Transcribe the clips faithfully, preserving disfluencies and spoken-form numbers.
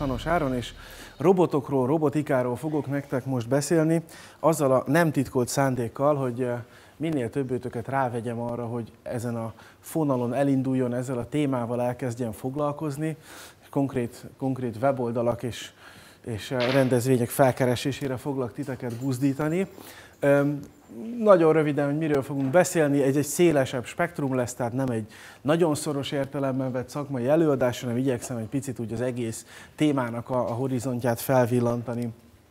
Hanos Áron, és robotokról, robotikáról fogok nektek most beszélni, azzal a nem titkolt szándékkal, hogy minél többőtöket rávegyem arra, hogy ezen a fonalon elinduljon, ezzel a témával elkezdjen foglalkozni, konkrét, konkrét weboldalak és, és rendezvények felkeresésére foglak titeket buzdítani. Nagyon röviden, hogy miről fogunk beszélni, egy, egy szélesebb spektrum lesz, tehát nem egy nagyon szoros értelemben vett szakmai előadás, hanem igyekszem egy picit úgy az egész témának a, a horizontját felvillantani.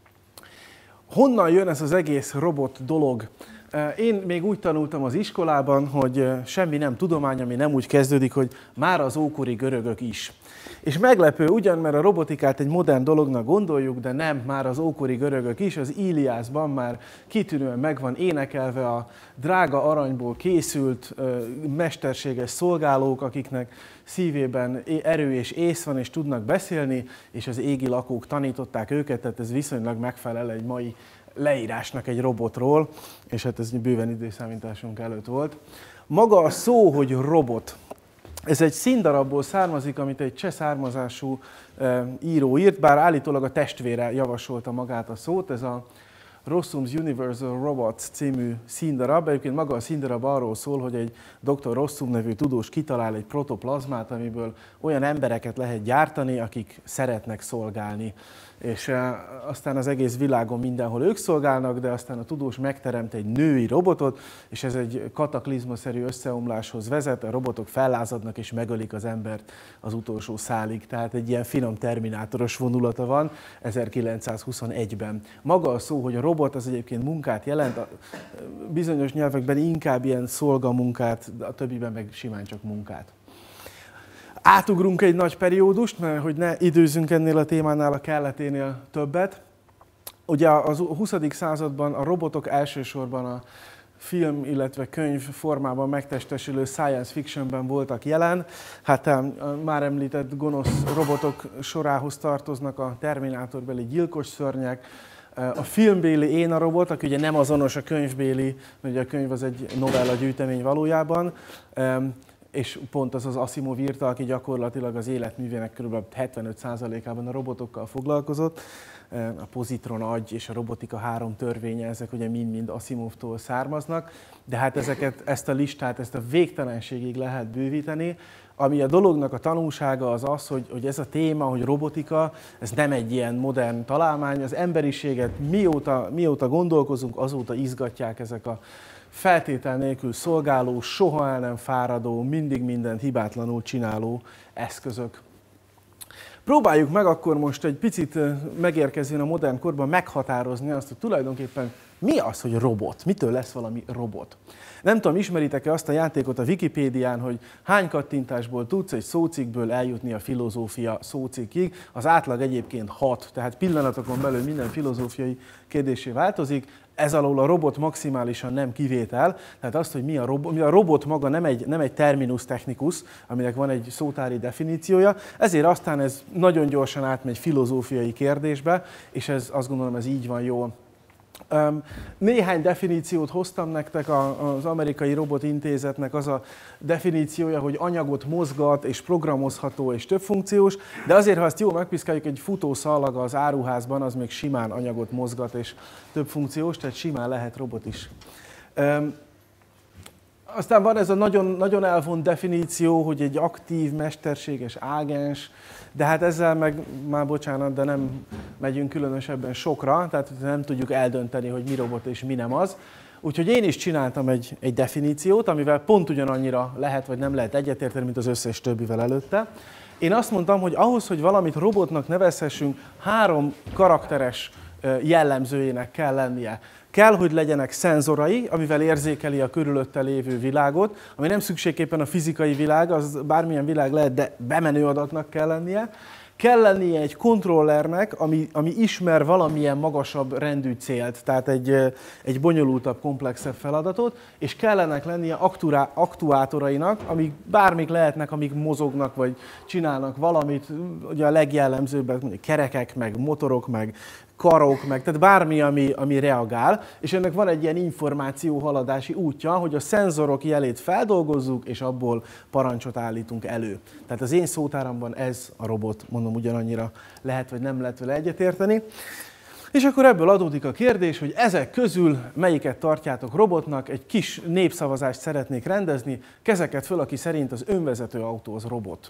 Honnan jön ez az egész robot dolog? Én még úgy tanultam az iskolában, hogy semmi nem tudomány, ami nem úgy kezdődik, hogy már az ókori görögök is. És meglepő ugyan, mert a robotikát egy modern dolognak gondoljuk, de nem, már az ókori görögök is. Az Iliászban már kitűnően meg van énekelve a drága aranyból készült mesterséges szolgálók, akiknek szívében erő és ész van, és tudnak beszélni, és az égi lakók tanították őket, tehát ez viszonylag megfelel egy mai leírásnak egy robotról, és hát ez bőven időszámításunk előtt volt. Maga a szó, hogy robot, ez egy színdarabból származik, amit egy cseh származású e, író írt, bár állítólag a testvére javasolta magát a szót, ez a Rossum's Universal Robots című színdarab. Egyébként maga a színdarab arról szól, hogy egy doktor Rossum nevű tudós kitalál egy protoplazmát, amiből olyan embereket lehet gyártani, akik szeretnek szolgálni. És e, aztán az egész világon mindenhol ők szolgálnak, de aztán a tudós megteremt egy női robotot, és ez egy kataklizmaszerű összeomláshoz vezet, a robotok fellázadnak és megölik az embert az utolsó szálig. Tehát egy ilyen finom terminátoros vonulata van ezerkilencszázhuszonegyben. Maga a szó, hogy a robot, az egyébként munkát jelent, a bizonyos nyelvekben inkább ilyen szolgamunkát, a többiben meg simán csak munkát. Átugrunk egy nagy periódust, mert hogy ne időzzünk ennél a témánál a kelleténél többet. Ugye az huszadik században a robotok elsősorban a film, illetve könyv formában megtestesülő science fictionben voltak jelen. Hát a már említett gonosz robotok sorához tartoznak a Terminátorbeli gyilkos szörnyek, a filmbéli Én a robot, aki ugye nem azonos a könyvbéli, mert ugye a könyv az egy novella gyűjtemény valójában, és pont az az Asimov írta, aki gyakorlatilag az életművének kb. hetvenöt százalékában a robotokkal foglalkozott. A pozitron agy és a robotika három törvénye, ezek ugye mind-mind Asimovtól származnak, de hát ezeket, ezt a listát, ezt a végtelenségig lehet bővíteni. Ami a dolognak a tanulsága az az, hogy, hogy ez a téma, hogy robotika, ez nem egy ilyen modern találmány, az emberiséget mióta, mióta gondolkozunk, azóta izgatják ezek a feltétel nélkül szolgáló, soha el nem fáradó, mindig mindent hibátlanul csináló eszközök. Próbáljuk meg akkor most egy picit megérkezően a modern korban meghatározni azt, hogy tulajdonképpen mi az, hogy robot? Mitől lesz valami robot? Nem tudom, ismeritek-e azt a játékot a Wikipédián, hogy hány kattintásból tudsz egy szócikkből eljutni a filozófia szócikkig. Az átlag egyébként hat, tehát pillanatokon belül minden filozófiai kérdésé változik. Ez alól a robot maximálisan nem kivétel, tehát azt, hogy mi a robot, a robot maga nem egy, nem egy terminus technicus, aminek van egy szótári definíciója, ezért aztán ez nagyon gyorsan átmegy filozófiai kérdésbe, és ez, azt gondolom, ez így van jól. Néhány definíciót hoztam nektek, az Amerikai Robotintézetnek az a definíciója, hogy anyagot mozgat és programozható és többfunkciós, de azért, ha ezt jól megpiszkáljuk, egy futószalag az áruházban, az még simán anyagot mozgat és többfunkciós, tehát simán lehet robot is. Aztán van ez a nagyon, nagyon elvont definíció, hogy egy aktív, mesterséges ágens, de hát ezzel meg, már bocsánat, de nem megyünk különösebben sokra, tehát nem tudjuk eldönteni, hogy mi robot és mi nem az. Úgyhogy én is csináltam egy, egy definíciót, amivel pont ugyanannyira lehet vagy nem lehet egyetérteni, mint az összes többivel előtte. Én azt mondtam, hogy ahhoz, hogy valamit robotnak nevezhessünk, három karakteres jellemzőjének kell lennie. Kell, hogy legyenek szenzorai, amivel érzékeli a körülötte lévő világot, ami nem szükségképpen a fizikai világ, az bármilyen világ lehet, de bemenő adatnak kell lennie. Kell lennie egy kontrollernek, ami, ami ismer valamilyen magasabb rendű célt, tehát egy, egy bonyolultabb, komplexebb feladatot, és kellenek lennie akturá, aktuátorainak, amik bármik lehetnek, amik mozognak, vagy csinálnak valamit, ugye a legjellemzőbbek, mondjuk kerekek, meg motorok, meg karok, meg, tehát bármi, ami, ami reagál, és ennek van egy ilyen információhaladási útja, hogy a szenzorok jelét feldolgozzuk, és abból parancsot állítunk elő. Tehát az én szótáramban ez a robot, mondom tudom, ugyanannyira lehet vagy nem lehet vele egyetérteni. És akkor ebből adódik a kérdés, hogy ezek közül melyiket tartjátok robotnak, egy kis népszavazást szeretnék rendezni, kezeket föl, aki szerint az önvezető autó az robot.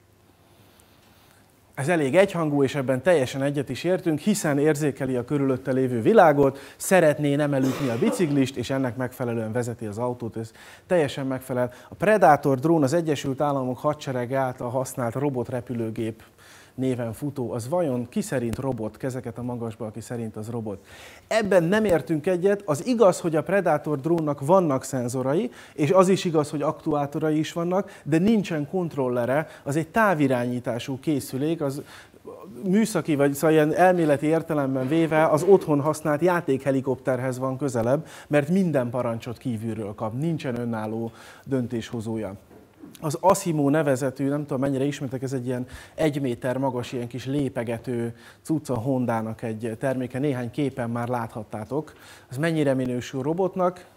Ez elég egyhangú, és ebben teljesen egyet is értünk, hiszen érzékeli a körülötte lévő világot, szeretné nem elütni a biciklist, és ennek megfelelően vezeti az autót, ez teljesen megfelel. A Predator drón az Egyesült Államok hadserege által használt robotrepülőgép néven futó, az vajon ki szerint robot, kezeket a magasba, aki szerint az robot. Ebben nem értünk egyet, az igaz, hogy a Predator drónnak vannak szenzorai, és az is igaz, hogy aktuátorai is vannak, de nincsen kontrollere, az egy távirányítású készülék, az műszaki, vagy szóval ilyen elméleti értelemben véve az otthon használt játékhelikopterhez van közelebb, mert minden parancsot kívülről kap, nincsen önálló döntéshozója. Az Asimo nevezetű, nem tudom mennyire ismertek, ez egy ilyen egy méter magas, ilyen kis lépegető cucca Hondának egy terméke, néhány képen már láthattátok. Ez mennyire minősül robotnak?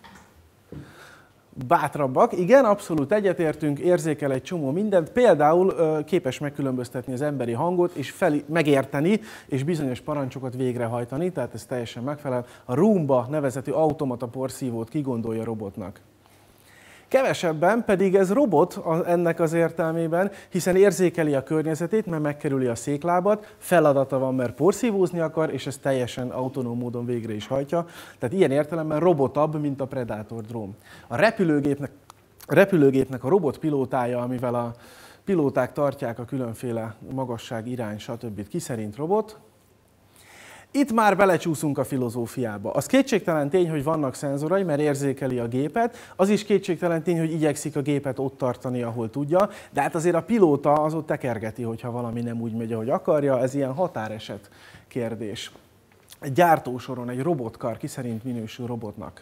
Bátrabbak, igen, abszolút egyetértünk, érzékel egy csomó mindent, például képes megkülönböztetni az emberi hangot, és fel, megérteni, és bizonyos parancsokat végrehajtani, tehát ez teljesen megfelel. A Roomba nevezetű automata porszívót kigondolja robotnak. Kevesebben pedig ez robot ennek az értelmében, hiszen érzékeli a környezetét, mert megkerüli a széklábat, feladata van, mert porszívózni akar, és ezt teljesen autonóm módon végre is hajtja. Tehát ilyen értelemben robotabb, mint a Predator drón. A repülőgépnek, a repülőgépnek a robotpilótája, amivel a pilóták tartják a különféle magasság, irány, stb. Ki szerint robot. Itt már belecsúszunk a filozófiába. Az kétségtelen tény, hogy vannak szenzorai, mert érzékeli a gépet, az is kétségtelen tény, hogy igyekszik a gépet ott tartani, ahol tudja, de hát azért a pilóta az ott tekergeti, hogyha valami nem úgy megy, ahogy akarja, ez ilyen határeset kérdés. Egy gyártósoron egy robotkar ki szerint minősül robotnak?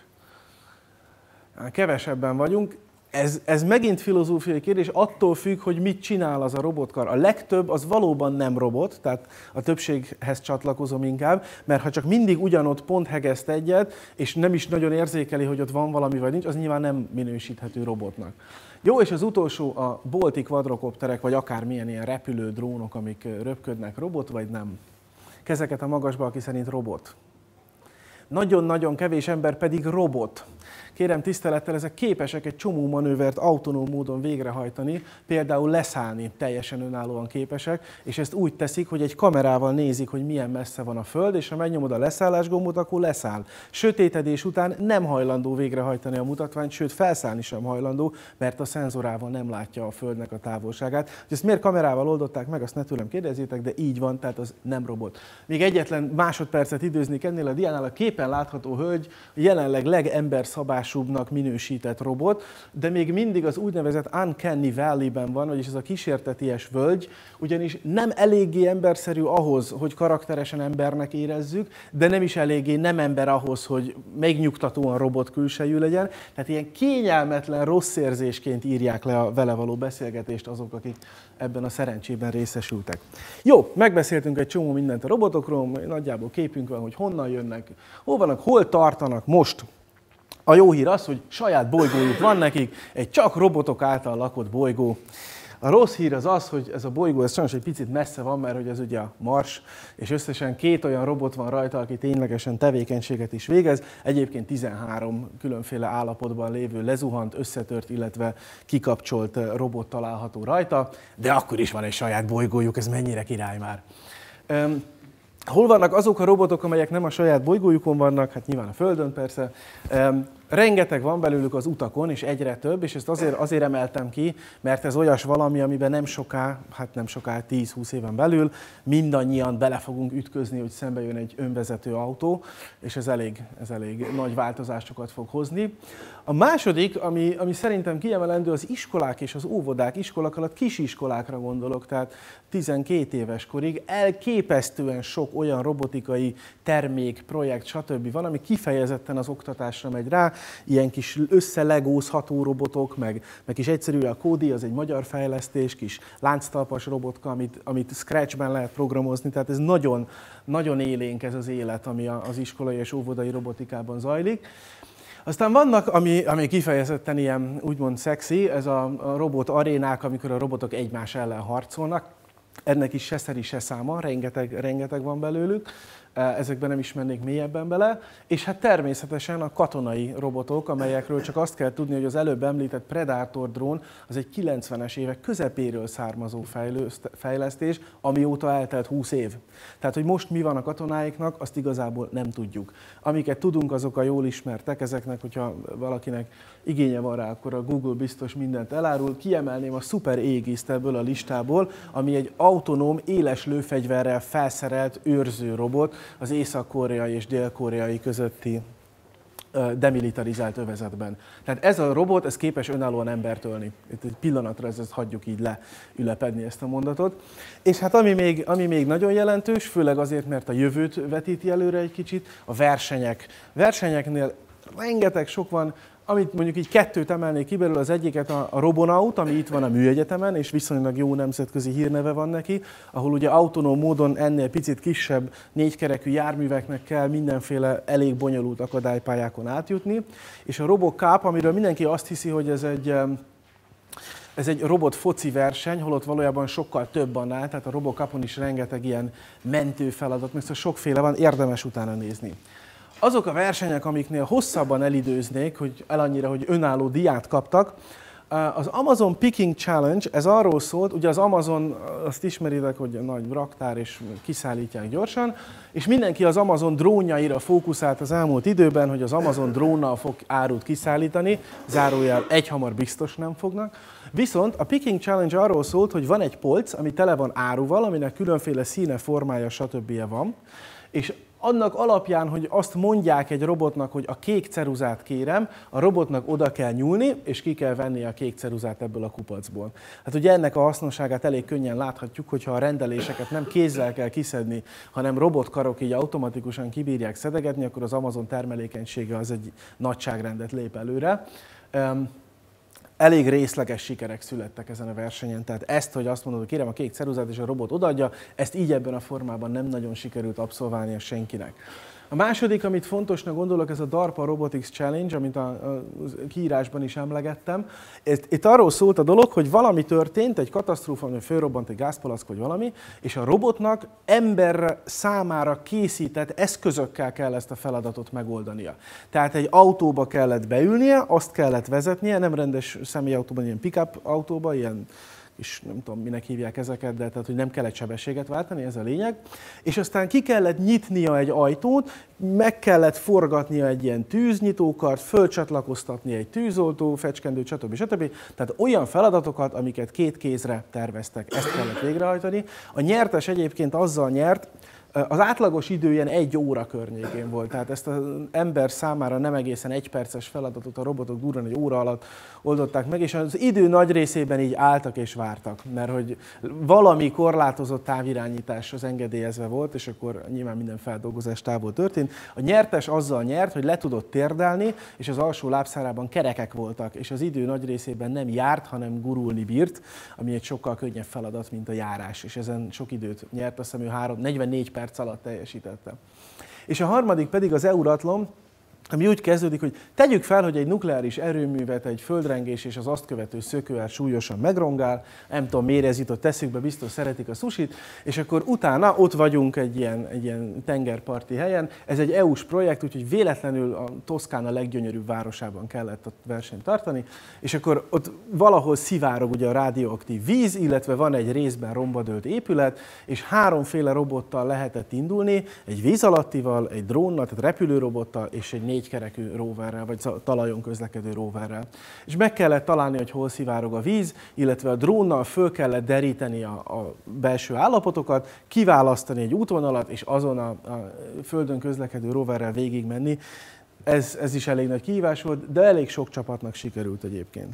Kevesebben vagyunk. Ez, ez megint filozófiai kérdés, attól függ, hogy mit csinál az a robotkar. A legtöbb az valóban nem robot, tehát a többséghez csatlakozom inkább, mert ha csak mindig ugyanott pont hegeszt egyet, és nem is nagyon érzékeli, hogy ott van valami vagy nincs, az nyilván nem minősíthető robotnak. Jó, és az utolsó a bolti kvadrokopterek, vagy akármilyen ilyen repülő drónok, amik röpködnek, robot vagy nem? Kezeket a magasba, aki szerint robot. Nagyon-nagyon kevés ember pedig robot. Kérem tisztelettel, ezek képesek egy csomó manővert autonóm módon végrehajtani, például leszállni teljesen önállóan képesek, és ezt úgy teszik, hogy egy kamerával nézik, hogy milyen messze van a Föld, és ha megnyomod a leszállás gombot, akkor leszáll. Sötétedés után nem hajlandó végrehajtani a mutatványt, sőt felszállni sem hajlandó, mert a szenzorával nem látja a Földnek a távolságát. Hogy ezt miért kamerával oldották meg, azt ne tőlem kérdezzétek, de így van, tehát az nem robot. Még egyetlen másodpercet időznék ennél a diánál, a képen látható hölgy jelenleg legemberszabásúbbnak minősített robot, de még mindig az úgynevezett Uncanny Valley-ben van, vagyis ez a kísérteties völgy, ugyanis nem eléggé emberszerű ahhoz, hogy karakteresen embernek érezzük, de nem is eléggé nem ember ahhoz, hogy megnyugtatóan robot külsejű legyen. Tehát ilyen kényelmetlen rossz érzésként írják le a vele való beszélgetést azok, akik ebben a szerencsében részesültek. Jó, megbeszéltünk egy csomó mindent a robotokról, nagyjából képünk van, hogy honnan jönnek, hol vannak, hol tartanak most. A jó hír az, hogy saját bolygójuk van nekik, egy csak robotok által lakott bolygó. A rossz hír az az, hogy ez a bolygó ez sajnos egy picit messze van, mert hogy ez ugye a Mars, és összesen két olyan robot van rajta, aki ténylegesen tevékenységet is végez. Egyébként tizenhárom különféle állapotban lévő lezuhant, összetört, illetve kikapcsolt robot található rajta, de akkor is van egy saját bolygójuk, ez mennyire király már. Hol vannak azok a robotok, amelyek nem a saját bolygójukon vannak? Hát nyilván a Földön persze. Rengeteg van belőlük az utakon, és egyre több, és ezt azért, azért emeltem ki, mert ez olyas valami, amiben nem soká, hát nem soká, tíz-húsz éven belül mindannyian bele fogunk ütközni, hogy szembe jön egy önvezető autó, és ez elég, ez elég nagy változásokat fog hozni. A második, ami, ami szerintem kiemelendő, az iskolák és az óvodák, iskolák alatt kisiskolákra gondolok, tehát tizenkét éves korig elképesztően sok olyan robotikai termék, projekt, stb. Van, ami kifejezetten az oktatásra megy rá, ilyen kis összelegózható robotok, meg, meg kis egyszerű a Kódi, az egy magyar fejlesztés, kis lánctalpas robotka, amit, amit Scratchben lehet programozni, tehát ez nagyon, nagyon élénk ez az élet, ami az iskolai és óvodai robotikában zajlik. Aztán vannak, ami, ami kifejezetten ilyen úgymond szexi, ez a, a robot arénák, amikor a robotok egymás ellen harcolnak. ennek is se szeri, se száma, rengeteg, rengeteg van belőlük, ezekben nem is mennék mélyebben bele, és hát természetesen a katonai robotok, amelyekről csak azt kell tudni, hogy az előbb említett Predator drón az egy kilencvenes évek közepéről származó fejlesztés, amióta eltelt húsz év. Tehát, hogy most mi van a katonáiknak, azt igazából nem tudjuk. Amiket tudunk, azok a jól ismertek, ezeknek, hogyha valakinek igénye van rá, akkor a Google biztos mindent elárul. Kiemelném a Super Aegis-t ebből a listából, ami egy autonóm, éles lőfegyverrel felszerelt őrző robot az észak-koreai és dél-koreai közötti demilitarizált övezetben. Tehát ez a robot, ez képes önállóan embert ölni. Itt egy pillanatra ezt, ezt hagyjuk így leülepedni ezt a mondatot. És hát ami még, ami még nagyon jelentős, főleg azért, mert a jövőt vetíti előre egy kicsit, a versenyek. Versenyeknél rengeteg sok van, amit mondjuk így kettőt emelnék ki belőle, az egyiket a, a Robonaut, ami itt van a Műegyetemen, és viszonylag jó nemzetközi hírneve van neki, ahol ugye autonóm módon ennél picit kisebb négykerekű járműveknek kell mindenféle elég bonyolult akadálypályákon átjutni. És a RoboCup, amiről mindenki azt hiszi, hogy ez egy, ez egy robot foci verseny, holott valójában sokkal több annál, tehát a RoboCupon is rengeteg ilyen mentő feladat, mert sokféle van, érdemes utána nézni. Azok a versenyek, amiknél hosszabban elidőznék, hogy el annyira, hogy önálló díját kaptak, az Amazon Picking Challenge, ez arról szólt, ugye az Amazon, azt ismeritek, hogy a nagy raktár, és kiszállítják gyorsan, és mindenki az Amazon drónjaira fókuszált az elmúlt időben, hogy az Amazon drónnal fog árut kiszállítani, zárójel egyhamar biztos nem fognak. Viszont a Picking Challenge arról szólt, hogy van egy polc, ami tele van áruval, aminek különféle színe, formája, stb. Van, és annak alapján, hogy azt mondják egy robotnak, hogy a kék ceruzát kérem, a robotnak oda kell nyúlni, és ki kell venni a kék ceruzát ebből a kupacból. Hát ugye ennek a hasznosságát elég könnyen láthatjuk, hogyha a rendeléseket nem kézzel kell kiszedni, hanem robotkarok így automatikusan kibírják szedegetni, akkor az Amazon termelékenysége az egy nagyságrendet lép előre. Elég részleges sikerek születtek ezen a versenyen, tehát ezt, hogy azt mondod, hogy kérem a kék ceruzát és a robot odaadja, ezt így ebben a formában nem nagyon sikerült abszolválnia senkinek. A második, amit fontosnak gondolok, ez a DARPA Robotics Challenge, amit a, a kiírásban is emlegettem. Itt, itt arról szólt a dolog, hogy valami történt, egy katasztrófa, hogy fölrobbant egy gázpalack vagy valami, és a robotnak ember számára készített eszközökkel kell ezt a feladatot megoldania. Tehát egy autóba kellett beülnie, azt kellett vezetnie, nem rendes személyautóban, ilyen pick-up autóba, ilyen és nem tudom, minek hívják ezeket, de tehát, hogy nem kellett sebességet váltani, ez a lényeg. És aztán ki kellett nyitnia egy ajtót, meg kellett forgatnia egy ilyen tűznyitókart, fölcsatlakoztatni egy tűzoltó, fecskendőt, stb. stb. Tehát olyan feladatokat, amiket két kézre terveztek, ezt kellett végrehajtani. A nyertes egyébként azzal nyert, az átlagos idő ilyen egy óra környékén volt, tehát ezt az ember számára nem egészen egy perces feladatot a robotok durván egy óra alatt oldották meg, és az idő nagy részében így álltak és vártak, mert hogy valami korlátozott távirányítás az engedélyezve volt, és akkor nyilván minden feldolgozás távol történt. A nyertes azzal nyert, hogy le tudott térdelni, és az alsó lábszárában kerekek voltak, és az idő nagy részében nem járt, hanem gurulni bírt, ami egy sokkal könnyebb feladat, mint a járás, és ezen sok időt nyert, azt hiszem, ő negyvennégy perc alatt teljesítette. És a harmadik pedig az Euratlon, ami úgy kezdődik, hogy tegyük fel, hogy egy nukleáris erőművet egy földrengés és az azt követő szökőár súlyosan megrongál, nem tudom, miért ez jutott eszükbe, biztos szeretik a sushit, és akkor utána ott vagyunk egy ilyen, egy ilyen tengerparti helyen. Ez egy é u-s projekt, úgyhogy véletlenül a Toszkána leggyönyörűbb városában kellett a versenyt tartani, és akkor ott valahol szivárog ugye a rádióaktív víz, illetve van egy részben rombadölt épület, és háromféle robottal lehetett indulni, egy víz alattival, egy drónnal, tehát repülőrobottal, és egy négykerekű roverrel, vagy talajon közlekedő roverrel. És meg kellett találni, hogy hol szivárog a víz, illetve a drónnal föl kellett deríteni a, a belső állapotokat, kiválasztani egy útvonalat, és azon a, a földön közlekedő roverrel végigmenni. Ez, ez is elég nagy kihívás volt, de elég sok csapatnak sikerült egyébként.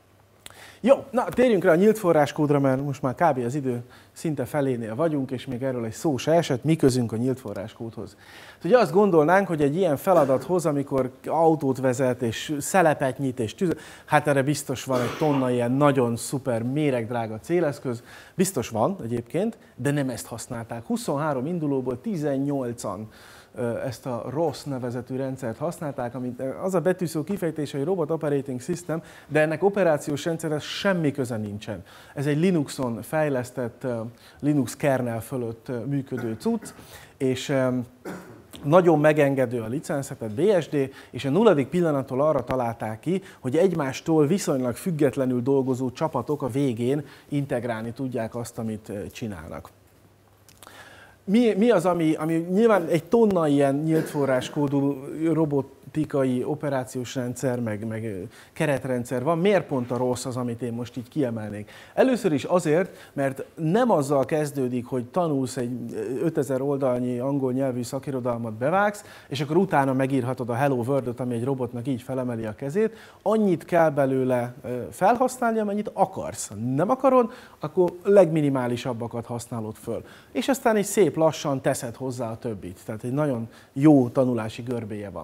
Jó, na térjünk rá a nyílt forráskódra, mert most már kb. Az idő szinte felénél vagyunk, és még erről egy szó se esett, mi közünk a nyílt forráskódhoz. Ugye azt gondolnánk, hogy egy ilyen feladathoz, amikor autót vezet, és szelepet nyit, és tűz, hát erre biztos van egy tonna ilyen nagyon szuper, méregdrága céleszköz, biztos van egyébként, de nem ezt használták. huszonhárom indulóból tizennyolcan ezt a R O S nevezetű rendszert használták, amit az a betűszó kifejtése, hogy Robot Operating System, de ennek operációs rendszerhez semmi köze nincsen. Ez egy Linuxon fejlesztett Linux kernel fölött működő cucc, és nagyon megengedő a licensze, tehát bé es dé, és a nulladik pillanattól arra találták ki, hogy egymástól viszonylag függetlenül dolgozó csapatok a végén integrálni tudják azt, amit csinálnak. Mi, mi az, ami, ami nyilván egy tonna ilyen nyílt forráskódú robotikai operációs rendszer, meg, meg keretrendszer van, miért pont a rossz az, amit én most így kiemelnék? Először is azért, mert nem azzal kezdődik, hogy tanulsz egy ötezer oldalnyi angol nyelvű szakirodalmat, bevágsz, és akkor utána megírhatod a Hello World-ot, ami egy robotnak így felemeli a kezét. Annyit kell belőle felhasználni, amennyit akarsz. Nem akarod, akkor legminimálisabbakat használod föl. És aztán egy szép lassan teszed hozzá a többit. Tehát egy nagyon jó tanulási görbéje van.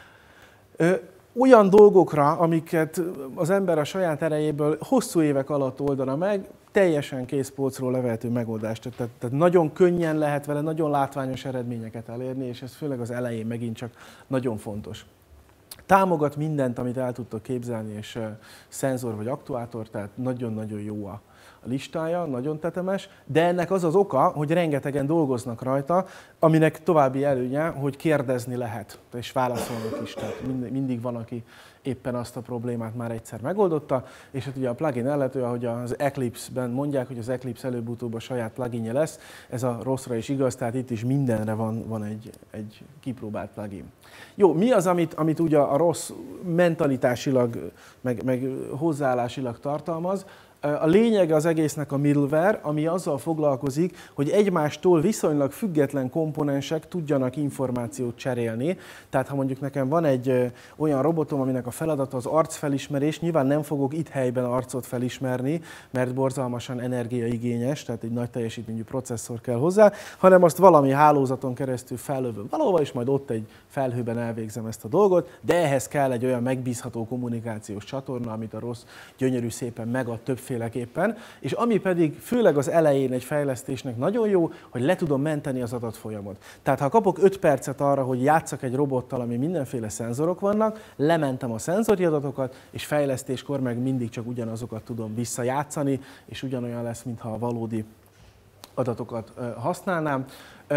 Olyan dolgokra, amiket az ember a saját erejéből hosszú évek alatt oldana meg, teljesen készpolcról levehető megoldást. Tehát, tehát nagyon könnyen lehet vele nagyon látványos eredményeket elérni, és ez főleg az elején megint csak nagyon fontos. Támogat mindent, amit el tudtok képzelni, és szenzor vagy aktuátor, tehát nagyon-nagyon jó a listája, nagyon tetemes, de ennek az az oka, hogy rengetegen dolgoznak rajta, aminek további előnye, hogy kérdezni lehet, és válaszolnak is, tehát mindig van, aki éppen azt a problémát már egyszer megoldotta, és hát ugye a plugin illető, ahogy az Eclipse-ben mondják, hogy az Eclipse előbb-utóbb a saját pluginje lesz, ez a rosszra is igaz, tehát itt is mindenre van, van egy, egy kipróbált plugin. Jó, mi az, amit, amit ugye a rossz mentalitásilag, meg, meg hozzáállásilag tartalmaz? A lényege az egésznek a middleware, ami azzal foglalkozik, hogy egymástól viszonylag független komponensek tudjanak információt cserélni. Tehát ha mondjuk nekem van egy olyan robotom, aminek a feladata az arcfelismerés, nyilván nem fogok itt helyben arcot felismerni, mert borzalmasan energiaigényes, tehát egy nagy teljesítményű processzor kell hozzá, hanem azt valami hálózaton keresztül fellövöm valahova, és majd ott egy felhőben elvégzem ezt a dolgot, de ehhez kell egy olyan megbízható kommunikációs csatorna, amit a rossz gyönyörű szépen megad többféleképpen, és ami pedig főleg az elején egy fejlesztésnek nagyon jó, hogy le tudom menteni az adatfolyamot. Tehát ha kapok öt percet arra, hogy játsszak egy robottal, ami mindenféle szenzorok vannak, lementem a szenzori adatokat, és fejlesztéskor meg mindig csak ugyanazokat tudom visszajátszani, és ugyanolyan lesz, mintha a valódi adatokat használnám.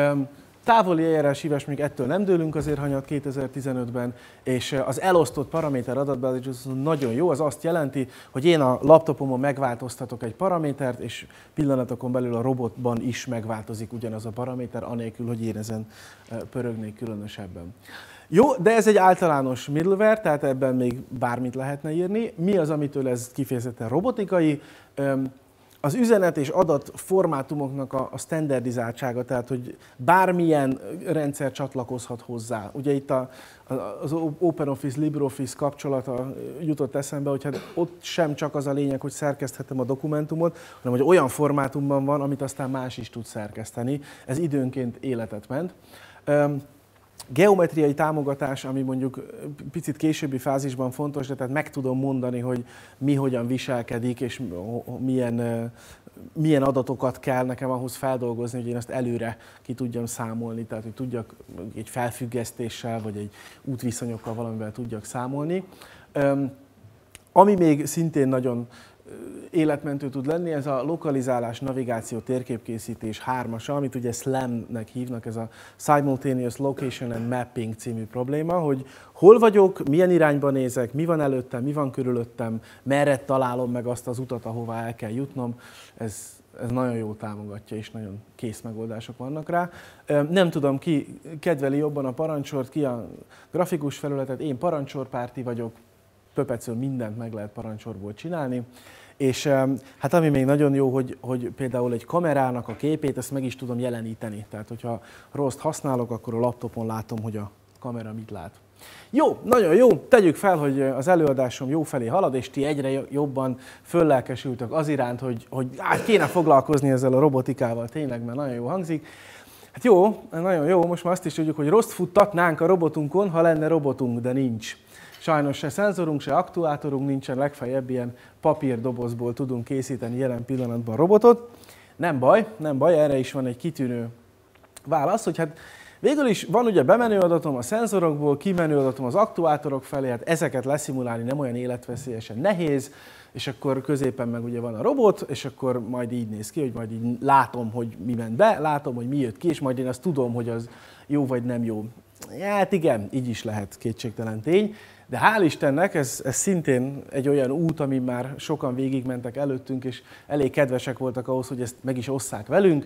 Távoli eljárás hívás még ettől nem dőlünk azért hanyat kétezer-tizenötben, és az elosztott paraméter adatbázis nagyon jó, az azt jelenti, hogy én a laptopomon megváltoztatok egy paramétert, és pillanatokon belül a robotban is megváltozik ugyanaz a paraméter, anélkül, hogy én ezen pörögnék különösebben. Jó, de ez egy általános middleware, tehát ebben még bármit lehetne írni. Mi az, amitől ez kifejezetten robotikai? Az üzenet és adat formátumoknak a standardizáltsága, tehát hogy bármilyen rendszer csatlakozhat hozzá. Ugye itt a, az OpenOffice, LibreOffice kapcsolata jutott eszembe, hogy hát ott sem csak az a lényeg, hogy szerkeszthetem a dokumentumot, hanem hogy olyan formátumban van, amit aztán más is tud szerkeszteni. Ez időnként életet ment. Geometriai támogatás, ami mondjuk picit későbbi fázisban fontos, de tehát meg tudom mondani, hogy mi hogyan viselkedik, és milyen, milyen adatokat kell nekem ahhoz feldolgozni, hogy én azt előre ki tudjam számolni, tehát hogy tudjak egy felfüggesztéssel, vagy egy útviszonyokkal valamivel tudjak számolni. Ami még szintén nagyon életmentő tud lenni, ez a lokalizálás, navigáció, térképkészítés hármasa, amit ugye SLAM-nek hívnak, ez a Simultaneous Location and Mapping című probléma, hogy hol vagyok, milyen irányba nézek, mi van előttem, mi van körülöttem, merre találom meg azt az utat, ahová el kell jutnom, ez, ez nagyon jól támogatja, és nagyon kész megoldások vannak rá. Nem tudom, ki kedveli jobban a parancsort, ki a grafikus felületet, én parancsorpárti vagyok, pöpecől mindent meg lehet parancsorból csinálni, és hát ami még nagyon jó, hogy, hogy például egy kamerának a képét, ezt meg is tudom jeleníteni. Tehát, hogyha rost használok, akkor a laptopon látom, hogy a kamera mit lát. Jó, nagyon jó, tegyük fel, hogy az előadásom jó felé halad, és ti egyre jobban föllelkesültök az iránt, hogy, hogy á, kéne foglalkozni ezzel a robotikával, tényleg, mert nagyon jó hangzik. Hát jó, nagyon jó, most már azt is tudjuk, hogy rost futtatnánk a robotunkon, ha lenne robotunk, de nincs. Sajnos se szenzorunk, se aktuátorunk nincsen, legfeljebb ilyen papírdobozból tudunk készíteni jelen pillanatban robotot. Nem baj, nem baj, erre is van egy kitűnő válasz, hogy hát Végül is van ugye bemenő adatom a szenzorokból, kimenő adatom az aktuátorok felé, hát ezeket leszimulálni nem olyan életveszélyesen nehéz, és akkor középen meg ugye van a robot, és akkor majd így néz ki, hogy majd így látom, hogy mi ment be, látom, hogy mi jött ki, és majd én azt tudom, hogy az jó vagy nem jó. Hát igen, így is lehet, kétségtelen tény, de hál' Istennek ez, ez szintén egy olyan út, amin már sokan végigmentek előttünk, és elég kedvesek voltak ahhoz, hogy ezt meg is osszák velünk.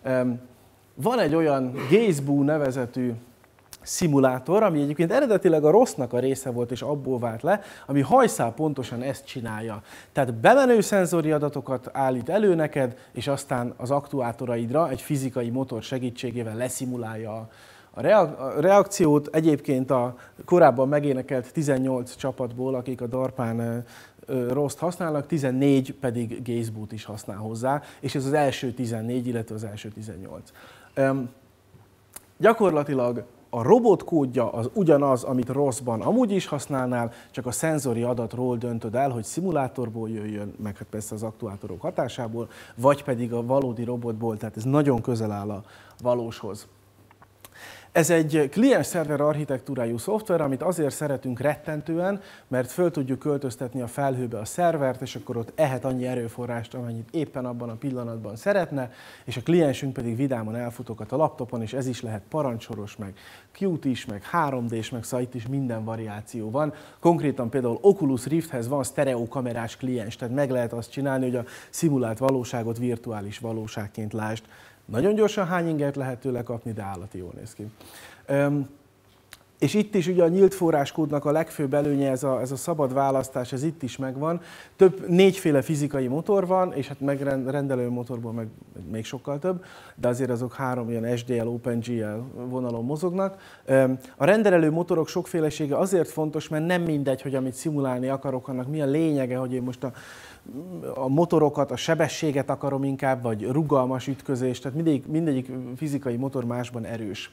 Van egy olyan Gazeboo nevezetű szimulátor, ami egyébként eredetileg a rossznak a része volt, és abból vált le, ami hajszál pontosan ezt csinálja. Tehát bemenő szenzori adatokat állít elő neked, és aztán az aktuátoraidra egy fizikai motor segítségével leszimulálja a reakciót. Egyébként a korábban megénekelt tizennyolc csapatból, akik a darpán rossz használnak, tizennégy pedig Gazeboot is használ hozzá, és ez az első tizennégy, illetve az első tizennyolc. Üm, gyakorlatilag a robot kódja az ugyanaz, amit rosszban amúgy is használnál, csak a szenzori adatról döntöd el, hogy szimulátorból jöjjön, meg hát persze az aktuátorok hatásából, vagy pedig a valódi robotból, tehát ez nagyon közel áll a valóshoz. Ez egy kliens-szerver architektúrájú szoftver, amit azért szeretünk rettentően, mert föl tudjuk költöztetni a felhőbe a szervert, és akkor ott ehet annyi erőforrást, amennyit éppen abban a pillanatban szeretne, és a kliensünk pedig vidáman elfutogat a laptopon, és ez is lehet parancsoros, meg Qt is, meg három dés, meg szóval itt is minden variáció van. Konkrétan például Oculus Rifthez van sztereokamerás kliens, tehát meg lehet azt csinálni, hogy a szimulált valóságot virtuális valóságként lásd. Nagyon gyorsan hány ingert lehet tőle kapni, de állati jól néz ki. Üm, és itt is ugye a nyílt forráskódnak a legfőbb előnye, ez a, ez a szabad választás, ez itt is megvan. Több, négyféle fizikai motor van, és hát megrendelő motorból meg még sokkal több, de azért azok három ilyen es dé el, OpenGL vonalon mozognak. Üm, a rendelő motorok sokfélesége azért fontos, mert nem mindegy, hogy amit szimulálni akarok, annak mi a lényege, hogy én most a a motorokat, a sebességet akarom inkább, vagy rugalmas ütközést, tehát mindegyik, mindegyik fizikai motor másban erős.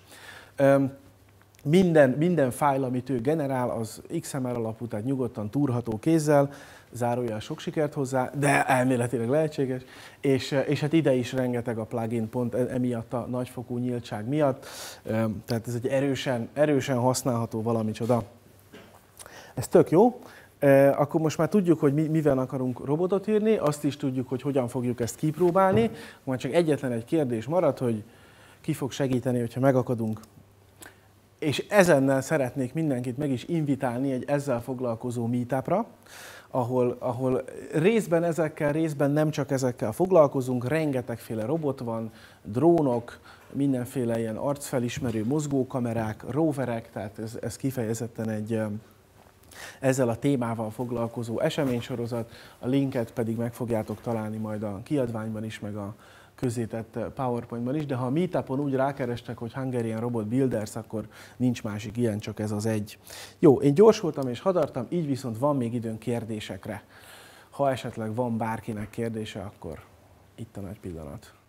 Minden, minden fájl, amit ő generál, az iksz em el alapú, tehát nyugodtan túrható kézzel, zárójel sok sikert hozzá, de elméletileg lehetséges, és, és hát ide is rengeteg a plugin pont emiatt a nagyfokú nyíltság miatt, tehát ez egy erősen, erősen használható valamicsoda. Ez tök jó. Akkor most már tudjuk, hogy mi, mivel akarunk robotot írni, azt is tudjuk, hogy hogyan fogjuk ezt kipróbálni. Majd csak egyetlen egy kérdés marad, hogy ki fog segíteni, hogyha megakadunk. És ezennel szeretnék mindenkit meg is invitálni egy ezzel foglalkozó meetupra, ahol, ahol részben ezekkel, részben nem csak ezekkel foglalkozunk, rengetegféle robot van, drónok, mindenféle ilyen arcfelismerő mozgókamerák, roverek, tehát ez, ez kifejezetten egy ezzel a témával foglalkozó eseménysorozat, a linket pedig meg fogjátok találni majd a kiadványban is, meg a közzétett PowerPointban is, de ha a Meetupon úgy rákerestek, hogy Hungarian Robot Builders, akkor nincs másik ilyen, csak ez az egy. Jó, én gyorsultam és hadartam, így viszont van még időn kérdésekre. Ha esetleg van bárkinek kérdése, akkor itt a nagy pillanat.